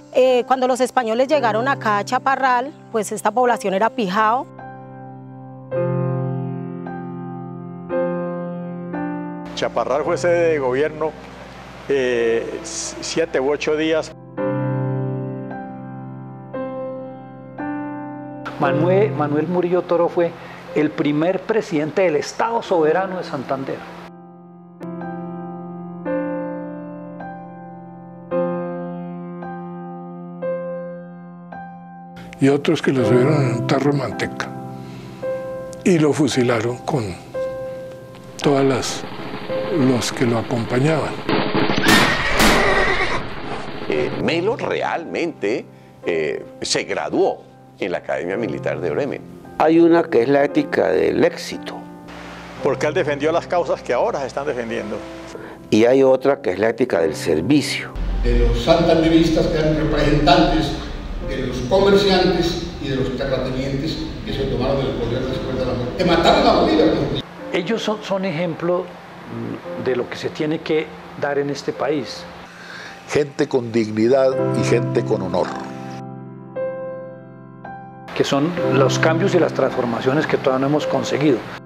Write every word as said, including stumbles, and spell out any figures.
Eh, cuando los españoles llegaron acá a Chaparral, pues esta población era Pijao. Chaparral fue sede de gobierno eh, siete u ocho días. Manuel, Manuel Murillo Toro fue el primer presidente del Estado soberano de Santander. Y otros que lo subieron en un tarro de manteca y lo fusilaron con todas las los que lo acompañaban. Eh, Melo realmente eh, se graduó en la Academia Militar de Bremen. Hay una que es la ética del éxito. Porque él defendió las causas que ahora se están defendiendo. Y hay otra que es la ética del servicio. De los santanderistas que eran representantes de los comerciantes y de los terratenientes que se tomaron el poder después de la muerte. Que mataron a Bolívar. Ellos son, son ejemplo de lo que se tiene que dar en este país. Gente con dignidad y gente con honor. Que son los cambios y las transformaciones que todavía no hemos conseguido.